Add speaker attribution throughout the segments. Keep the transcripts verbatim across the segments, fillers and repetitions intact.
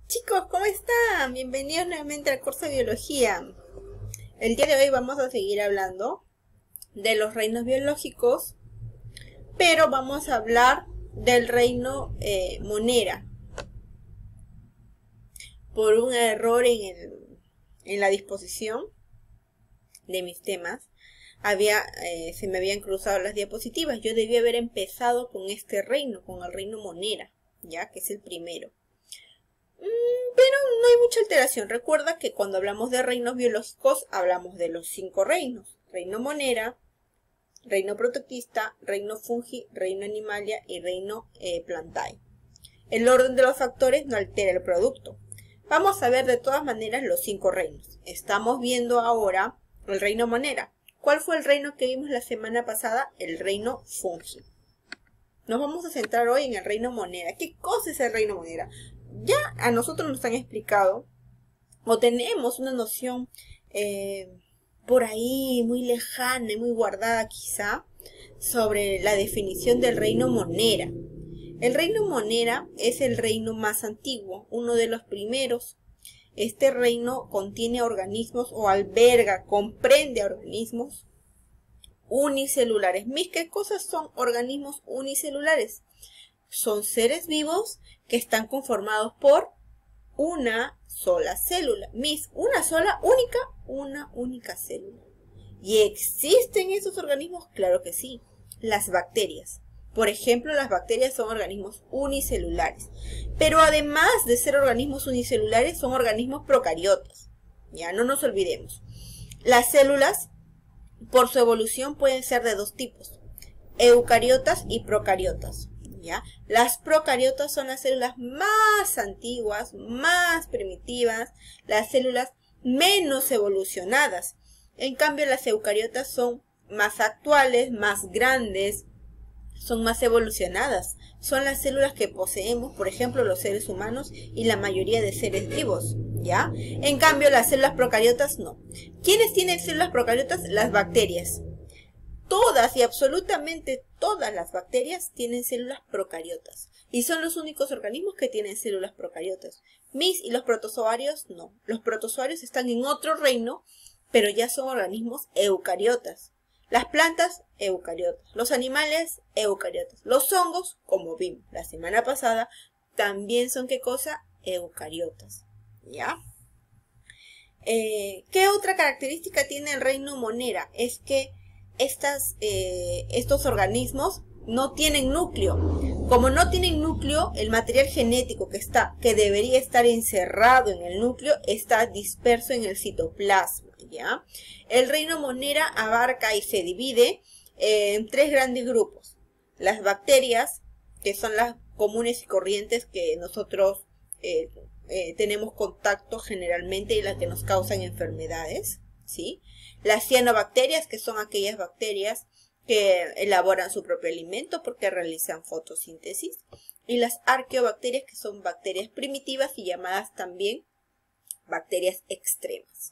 Speaker 1: Chicos, ¿cómo están? Bienvenidos nuevamente al curso de biología. El día de hoy vamos a seguir hablando de los reinos biológicos, pero vamos a hablar del reino eh, Monera. Por un error en, el, en la disposición de mis temas, había, eh, se me habían cruzado las diapositivas. Yo debí haber empezado con este reino, con el reino Monera, ya que es el primero. Pero no hay mucha alteración. Recuerda que cuando hablamos de reinos biológicos, hablamos de los cinco reinos. Reino Monera, reino protoctista, reino fungi, reino animalia y reino eh, plantae. El orden de los factores no altera el producto. Vamos a ver de todas maneras los cinco reinos. Estamos viendo ahora el reino Monera. ¿Cuál fue el reino que vimos la semana pasada? El reino fungi. Nos vamos a centrar hoy en el reino Monera. ¿Qué cosa es el reino Monera? Ya a nosotros nos han explicado, o tenemos una noción eh, por ahí muy lejana y muy guardada quizá, sobre la definición del reino Monera. El reino Monera es el reino más antiguo, uno de los primeros. Este reino contiene organismos o alberga, comprende organismos unicelulares. ¿Mis qué cosas son organismos unicelulares? Son seres vivos que están conformados por una sola célula. Mis, una sola, única, una única célula. ¿Y existen esos organismos? Claro que sí. Las bacterias. Por ejemplo, las bacterias son organismos unicelulares. Pero además de ser organismos unicelulares, son organismos procariotas. Ya, no nos olvidemos. Las células, por su evolución, pueden ser de dos tipos: eucariotas y procariotas. ¿Ya? Las procariotas son las células más antiguas, más primitivas, las células menos evolucionadas. En cambio, las eucariotas son más actuales, más grandes, son más evolucionadas. Son las células que poseemos, por ejemplo, los seres humanos y la mayoría de seres vivos, ¿ya? En cambio, las células procariotas no. ¿Quiénes tienen células procariotas? Las bacterias. Todas y absolutamente todas las bacterias tienen células procariotas. Y son los únicos organismos que tienen células procariotas. Mis y los protozoarios no. Los protozoarios están en otro reino, pero ya son organismos eucariotas. Las plantas, eucariotas. Los animales, eucariotas. Los hongos, como vimos la semana pasada, también son ¿qué cosa? Eucariotas. ¿Ya? Eh, ¿Qué otra característica tiene el reino Monera? Es que Estas, eh, estos organismos no tienen núcleo. Como no tienen núcleo, el material genético que, está, que debería estar encerrado en el núcleo está disperso en el citoplasma, ¿ya? El reino Monera abarca y se divide eh, en tres grandes grupos. Las bacterias, que son las comunes y corrientes que nosotros eh, eh, tenemos contacto generalmente y las que nos causan enfermedades, ¿sí? Las cianobacterias, que son aquellas bacterias que elaboran su propio alimento porque realizan fotosíntesis. Y las arqueobacterias, que son bacterias primitivas y llamadas también bacterias extremas.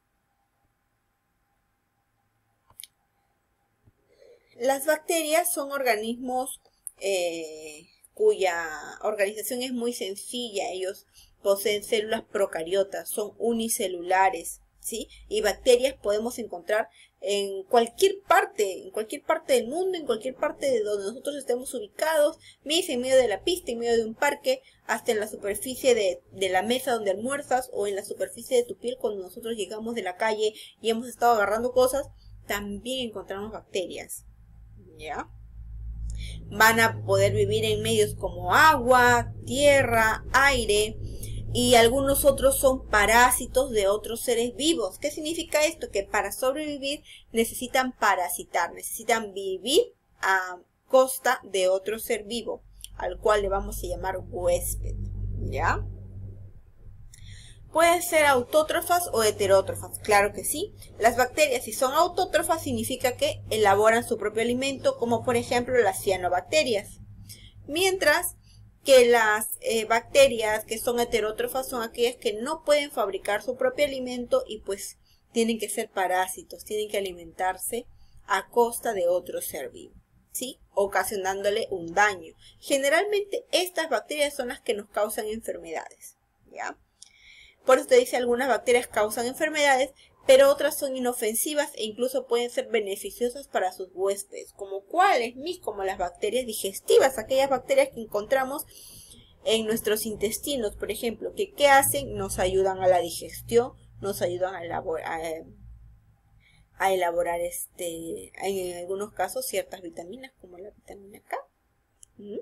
Speaker 1: Las bacterias son organismos eh, cuya organización es muy sencilla. Ellos poseen células procariotas, son unicelulares, ¿sí? Y bacterias podemos encontrar en cualquier parte, en cualquier parte del mundo, en cualquier parte de donde nosotros estemos ubicados, en medio de la pista, en medio de un parque, hasta en la superficie de, de la mesa donde almuerzas, o en la superficie de tu piel cuando nosotros llegamos de la calle y hemos estado agarrando cosas, también encontramos bacterias, ¿ya? Van a poder vivir en medios como agua, tierra, aire. Y algunos otros son parásitos de otros seres vivos. ¿Qué significa esto? Que para sobrevivir necesitan parasitar, necesitan vivir a costa de otro ser vivo, al cual le vamos a llamar huésped, ¿ya? Pueden ser autótrofas o heterótrofas, claro que sí. Las bacterias, si son autótrofas, significa que elaboran su propio alimento, como por ejemplo las cianobacterias. Mientras que las eh, bacterias que son heterótrofas son aquellas que no pueden fabricar su propio alimento y pues tienen que ser parásitos, tienen que alimentarse a costa de otro ser vivo, ¿sí? Ocasionándole un daño. Generalmente estas bacterias son las que nos causan enfermedades, ¿ya? Por eso te dice, algunas bacterias causan enfermedades, pero otras son inofensivas e incluso pueden ser beneficiosas para sus huéspedes. ¿Como cuáles, mis? Como las bacterias digestivas, aquellas bacterias que encontramos en nuestros intestinos, por ejemplo, que ¿qué hacen? Nos ayudan a la digestión, nos ayudan a elaborar, a, a elaborar este, en algunos casos ciertas vitaminas, como la vitamina K. ¿Mm?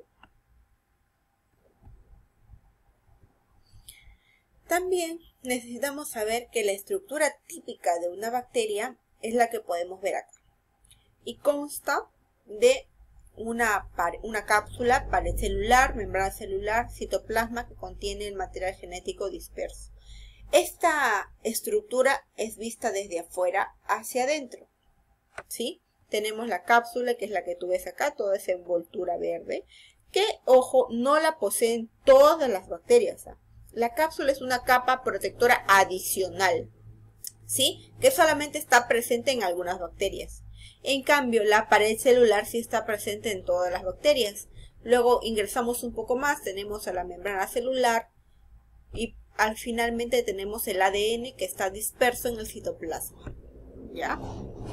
Speaker 1: También necesitamos saber que la estructura típica de una bacteria es la que podemos ver acá. Y consta de una, una cápsula, pared celular, membrana celular, citoplasma que contiene el material genético disperso. Esta estructura es vista desde afuera hacia adentro, ¿sí? Tenemos la cápsula, que es la que tú ves acá, toda esa envoltura verde, que, ojo, no la poseen todas las bacterias, ¿eh? La cápsula es una capa protectora adicional, ¿sí? Que solamente está presente en algunas bacterias. En cambio, la pared celular sí está presente en todas las bacterias. Luego ingresamos un poco más, tenemos a la membrana celular y al finalmente tenemos el A D N que está disperso en el citoplasma, ¿ya?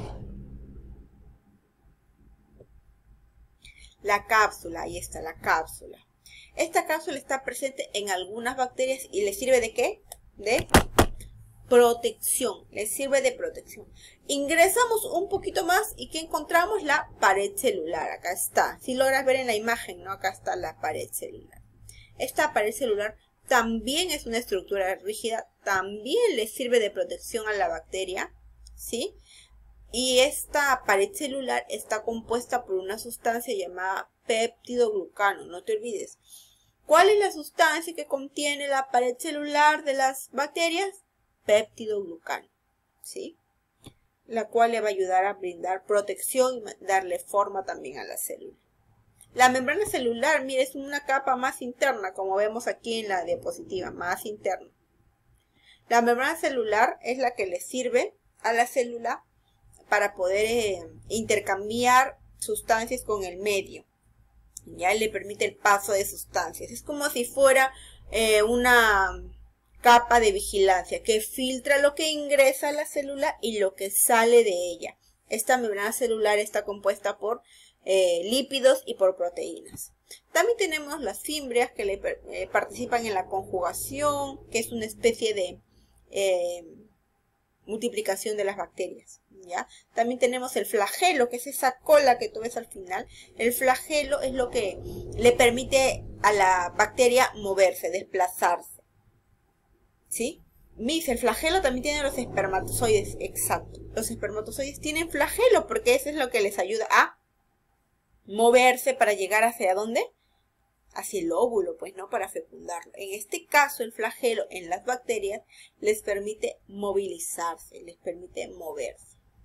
Speaker 1: La cápsula, ahí está la cápsula. Esta cápsula está presente en algunas bacterias y le sirve ¿de qué? De protección. Le sirve de protección. Ingresamos un poquito más y ¿qué encontramos? La pared celular. Acá está. Si logras ver en la imagen, ¿no? Acá está la pared celular. Esta pared celular también es una estructura rígida. También le sirve de protección a la bacteria, ¿sí? Y esta pared celular está compuesta por una sustancia llamada peptidoglucano. No te olvides. ¿Cuál es la sustancia que contiene la pared celular de las bacterias? Peptidoglucano, ¿sí? La cual le va a ayudar a brindar protección y darle forma también a la célula. La membrana celular, mire, es una capa más interna, como vemos aquí en la diapositiva, más interna. La membrana celular es la que le sirve a la célula para poder eh, intercambiar sustancias con el medio. Ya le permite el paso de sustancias. Es como si fuera eh, una capa de vigilancia que filtra lo que ingresa a la célula y lo que sale de ella. Esta membrana celular está compuesta por eh, lípidos y por proteínas. También tenemos las fimbrias que le, eh, participan en la conjugación, que es una especie de eh, multiplicación de las bacterias. ¿Ya? También tenemos el flagelo, que es esa cola que tú ves al final. El flagelo es lo que le permite a la bacteria moverse, desplazarse, ¿sí? Mis, el flagelo también tiene los espermatozoides, exacto. Los espermatozoides tienen flagelo porque eso es lo que les ayuda a moverse para llegar hacia ¿dónde? Hacia el óvulo, pues, ¿no? Para fecundarlo. En este caso, el flagelo en las bacterias les permite movilizarse, les permite moverse.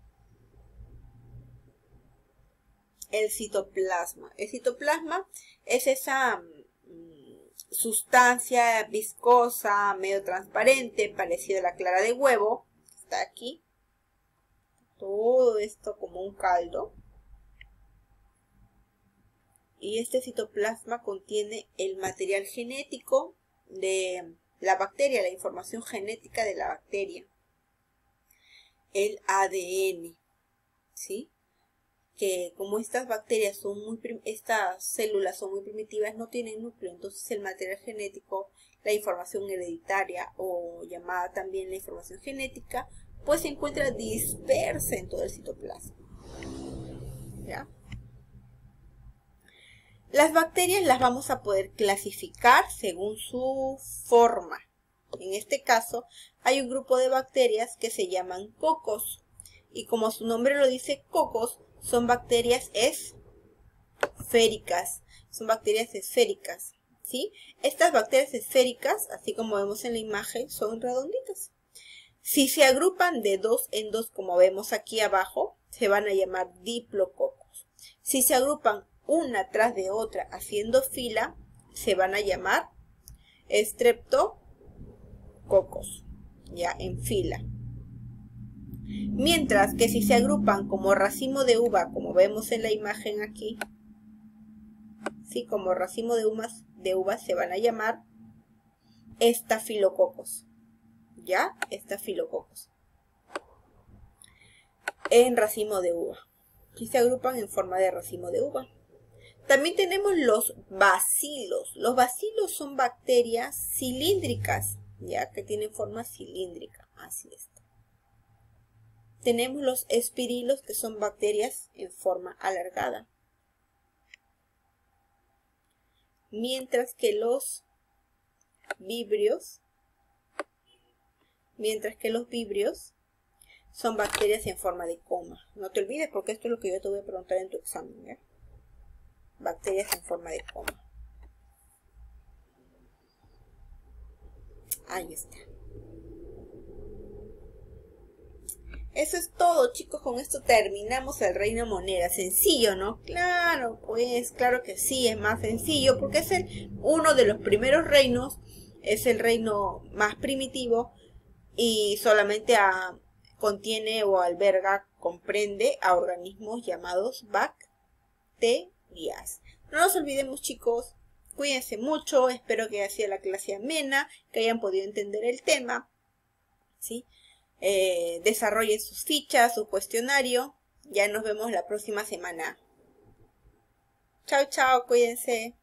Speaker 1: El citoplasma. El citoplasma es esa mm, sustancia viscosa, medio transparente, parecida a la clara de huevo. Está aquí. Todo esto como un caldo. Y este citoplasma contiene el material genético de la bacteria, la información genética de la bacteria. El A D N, ¿sí? Que como estas bacterias son muy, estas células son muy primitivas, no tienen núcleo, entonces el material genético, la información hereditaria o llamada también la información genética, pues se encuentra dispersa en todo el citoplasma. ¿Ya? Las bacterias las vamos a poder clasificar según su forma. En este caso, hay un grupo de bacterias que se llaman cocos. Y como su nombre lo dice, cocos, son bacterias esféricas. Son bacterias esféricas, ¿sí? Estas bacterias esféricas, así como vemos en la imagen, son redonditas. Si se agrupan de dos en dos, como vemos aquí abajo, se van a llamar diplococos. Si se agrupan una tras de otra haciendo fila, se van a llamar estreptococos, ya en fila. Mientras que si se agrupan como racimo de uva, como vemos en la imagen aquí, sí, como racimo de uvas, de uvas se van a llamar estafilococos. ¿Ya? Estafilococos. En racimo de uva. Y se agrupan en forma de racimo de uva. También tenemos los bacilos. Los bacilos son bacterias cilíndricas, ya que tienen forma cilíndrica. Así es. Tenemos los espirilos, que son bacterias en forma alargada. Mientras que los vibrios, mientras que los vibrios son bacterias en forma de coma. No te olvides, porque esto es lo que yo te voy a preguntar en tu examen, ¿ya? Bacterias en forma de coma. Ahí está. Eso es todo, chicos. Con esto terminamos el reino monera. Sencillo, ¿no? Claro, pues, claro que sí, es más sencillo, porque es el, uno de los primeros reinos, es el reino más primitivo y solamente a, contiene o alberga, comprende a organismos llamados bacterias. No nos olvidemos, chicos, cuídense mucho, espero que haya sido la clase amena, que hayan podido entender el tema, ¿sí? Eh, desarrollen sus fichas, su cuestionario. Ya nos vemos la próxima semana. Chao, chao, cuídense.